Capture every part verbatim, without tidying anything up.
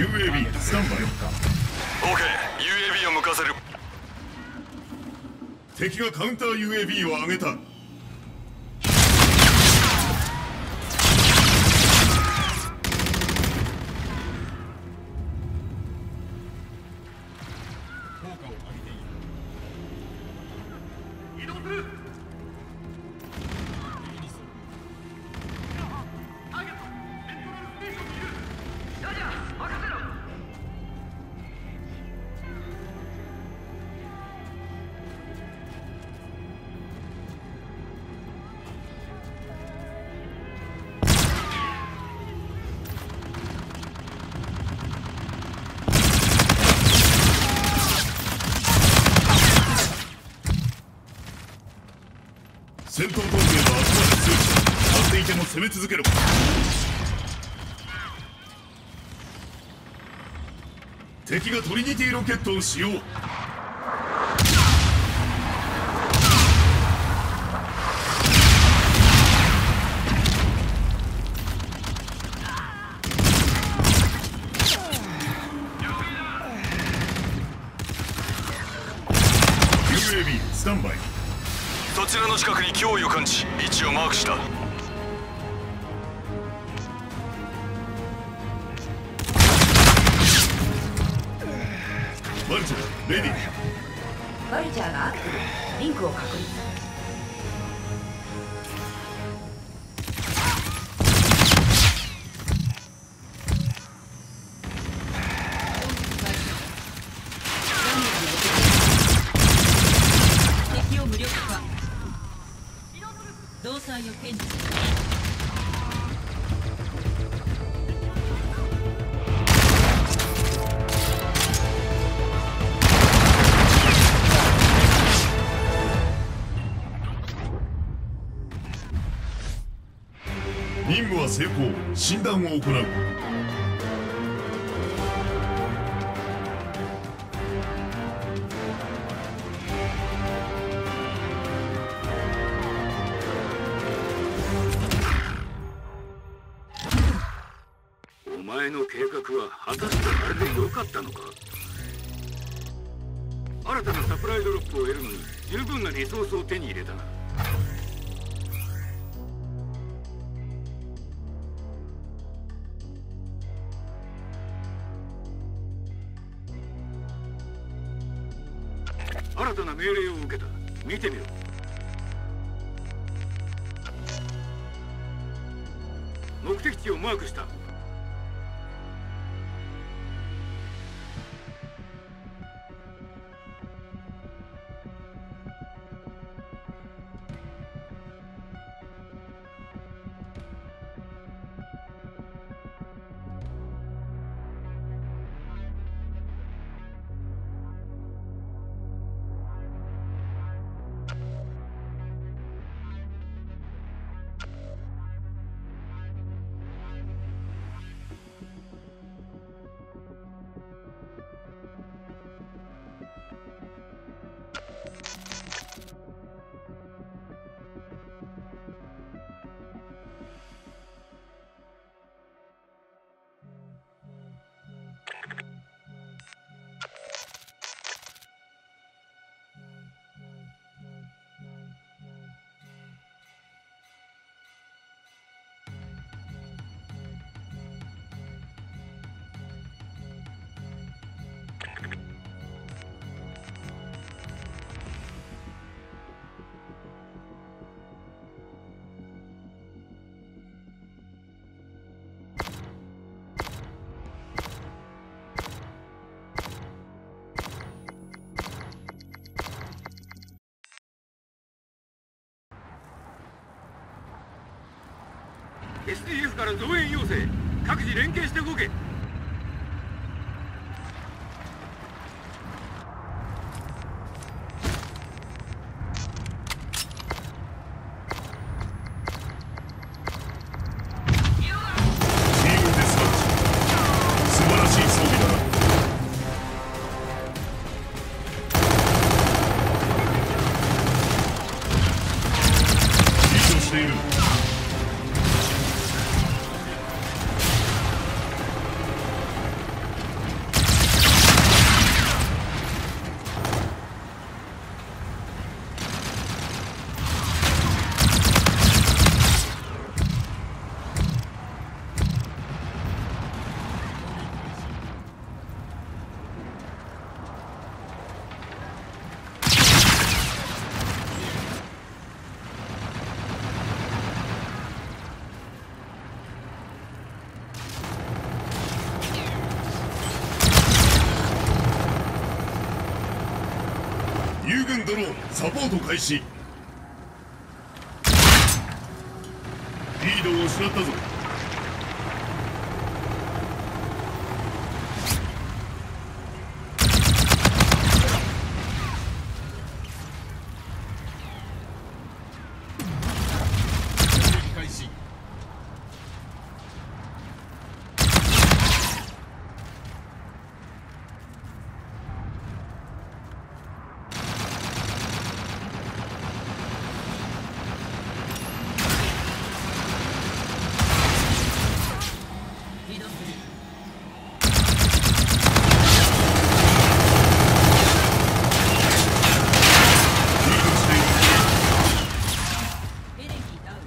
ユーエービー スタンバイ。 オーケー、 ユーエービー を向かせる。 敵がカウンター ユーエービー を上げた。戦闘同盟はあくまで強い。立っていても攻め続けろ。敵がトリニティロケットを使用。ユーエービー スタンバイ。 そちらの近くに脅威を感じ、位置をマークした。 バルチャー、レディー。 バルチャーがアクティブ。リンクを確認。 敵を無力化。動作を検知。 任務は成功。診断を行う。 お前の計画は果たしてあれで良かったのか。新たなサプライドロップを得るのに十分なリソースを手に入れたな。新たな命令を受けた。見てみろ。目的地をマークした。エスディーエフ から増援要請。各自連携して動け。 友軍ドローンサポート開始。リードを失ったぞ。開始。 移動する。エレキダウン。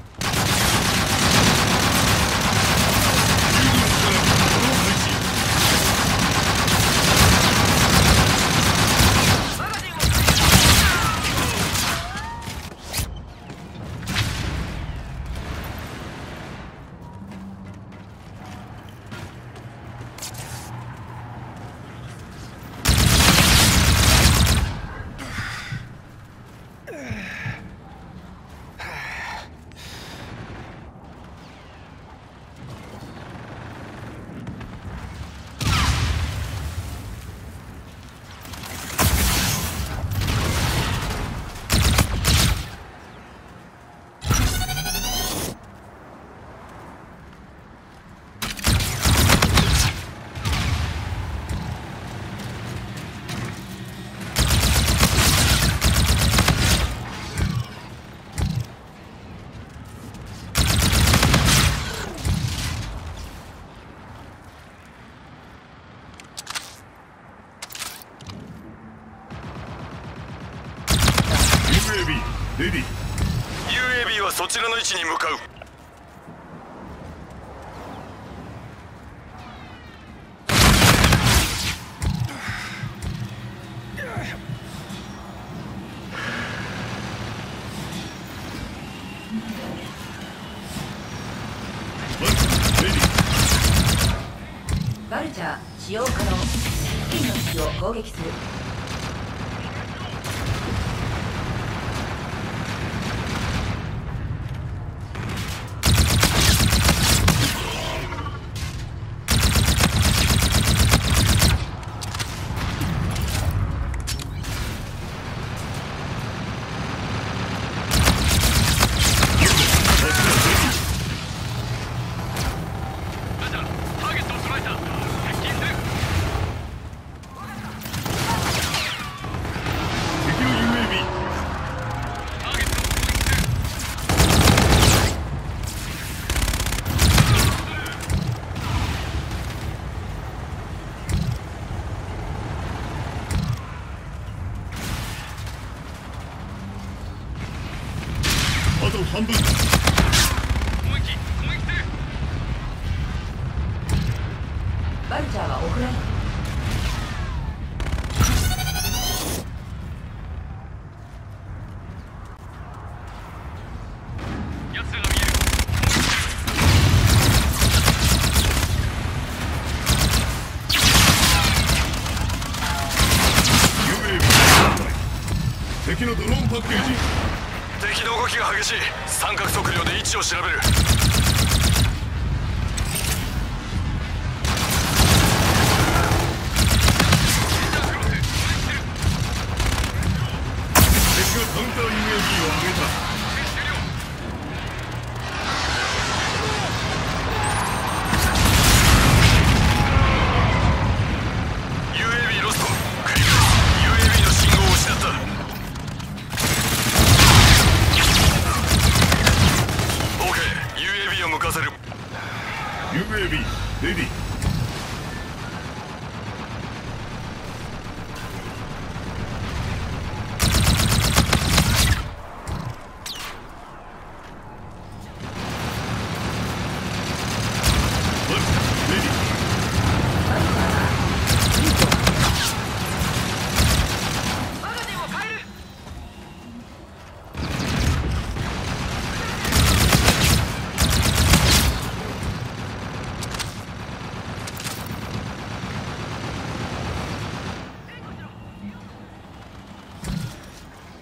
ユーエービー レディー。 ユーエービー はそちらの位置に向かう。 レディー。 バルチャー使用可能。付近の敵を攻撃する。 ターゲットを捉えた。接近する。 敵の ユーエービー。 ターゲットを攻撃する。 あと半分。 攻撃攻撃する。 バルチャーはオフライン。 奴らが見える。 ユーエービー 敵のドローンパッケージ。 敵の動きが激しい。三角測量で位置を調べる。 敵がカウンター ユーエービー を上げた。 ユーエービー ロスト。繰り返す。 ユーエービー の信号を失った。オーケー。 ユーエービー を向かせる。 ユーエービー レディー。バルチャーレディー。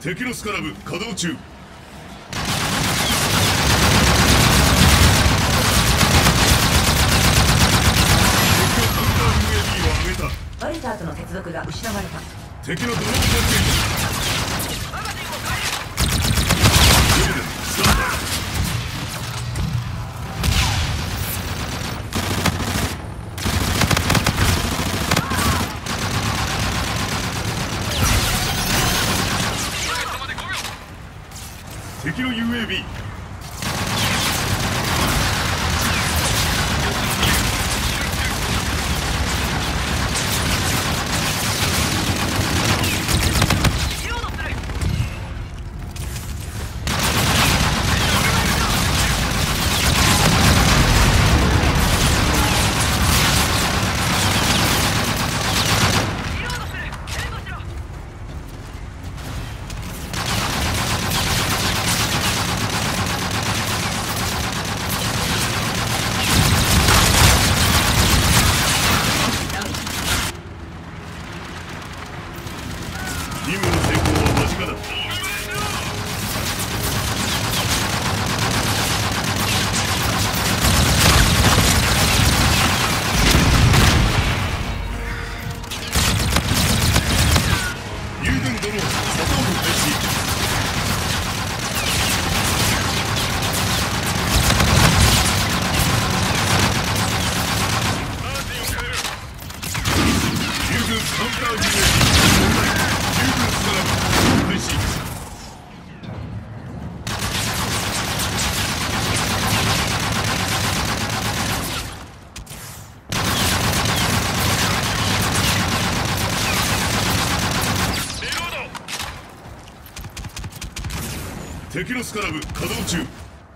敵のスカラブ稼働中。 バリターとの接続が失われた。 敵のドローンがスタンバイ。敵の ユーエービー。任務の成功は間近だ。友軍ドローンサポート開始。友軍カウンター ユーエービー。敵のスカラブ稼働中。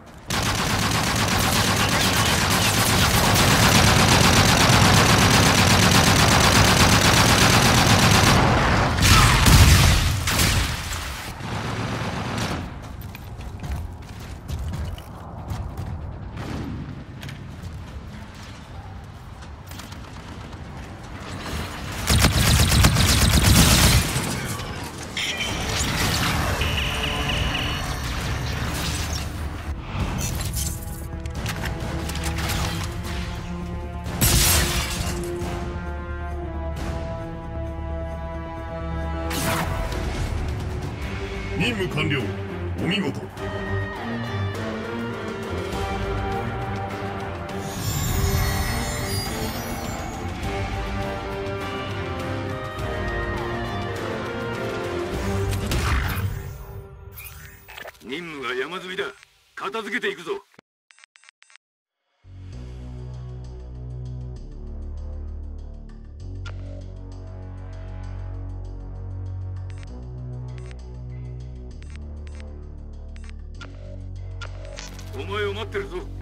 任務完了。お見事。 任務が山積みだ。片付けていくぞ。お前を待ってるぞ。